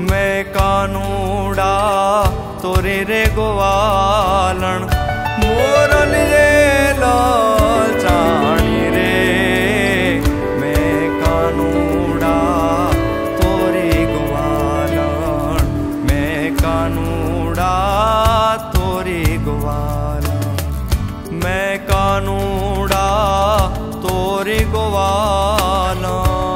मैं कानूड़ा तोरे रे गोवालन मोरल ये लाल चाणी रे। मैं कानूड़ा तोरे गोवालन, मैं कानूड़ा तोरे गोवालन, मैं कानूड़ा तोरे गोवालन।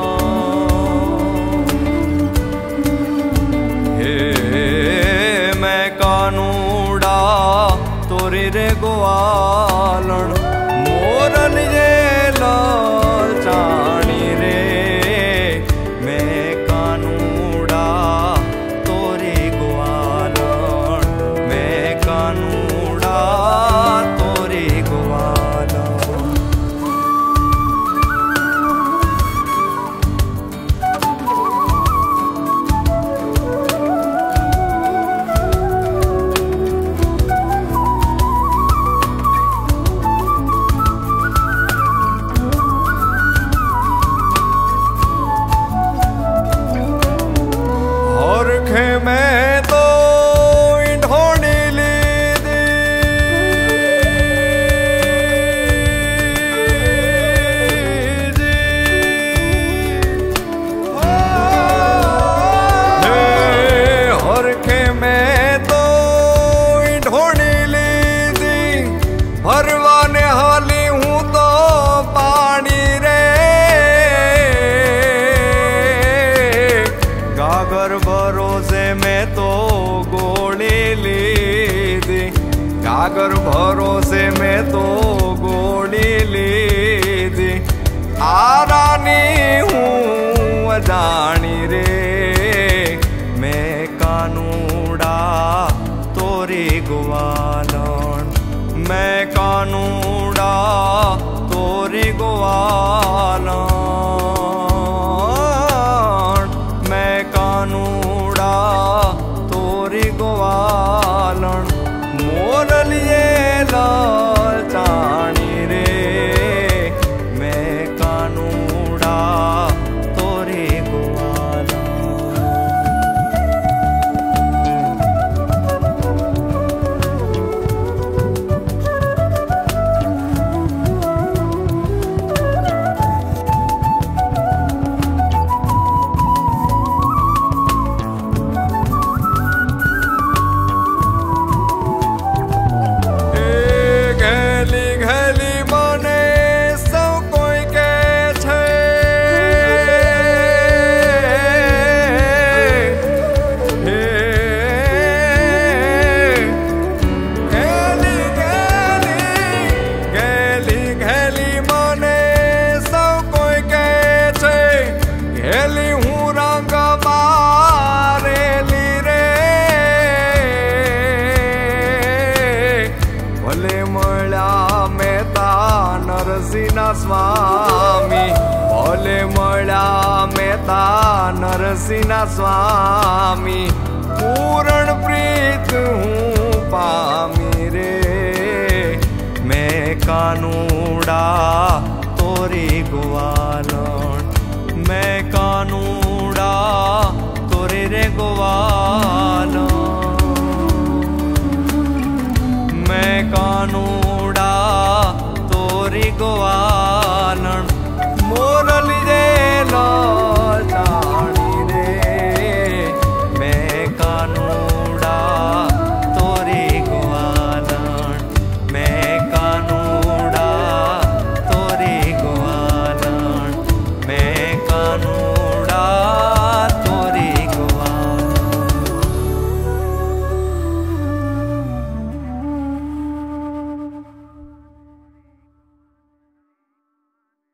तोरे रे गोवालन मोरल ये लाल चाणी रे। मैं कानूड़ा तोरे गोवालन, मैं कानूड़ा तोरे गोवालन। मैं तो ढोंडी ली दी और खे मैं तो ढोंडी ली दी भरवाने हाली हूँ तो पानी रे। गागर भरोसे मैं तो गोली ली दी, गागर भरोसे मैं तो गोली ली दी। आरानी हूँ अजानी रे। मैं कानूड़ा तोरे गोवालन, मैं कानूड़ा तोरे गोवालन, मैं कानूड़ा तोरे गोवालन मोरल ये लाल चाणी रे। मैं कानूड़ा तोरे गोवालन। भले मळ्या मेहता नरसिंह स्वामी, भले मळ्या मेहता नरसिंह स्वामी।